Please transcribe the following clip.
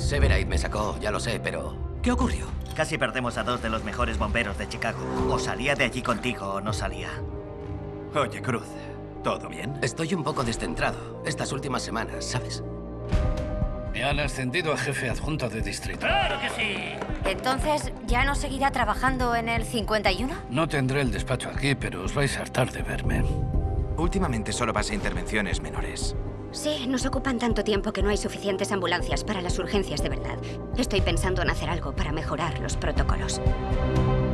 Severide me sacó, ya lo sé, pero... ¿qué ocurrió? Casi perdemos a 2 de los mejores bomberos de Chicago. O salía de allí contigo o no salía. Oye, Cruz, ¿todo bien? Estoy un poco descentrado estas últimas semanas, ¿sabes? Me han ascendido a jefe adjunto de distrito. ¡Claro que sí! Entonces, ¿ya no seguirá trabajando en el 51? No tendré el despacho aquí, pero os vais a hartar de verme. Últimamente solo vas a intervenciones menores. Sí, nos ocupan tanto tiempo que no hay suficientes ambulancias para las urgencias de verdad. Estoy pensando en hacer algo para mejorar los protocolos.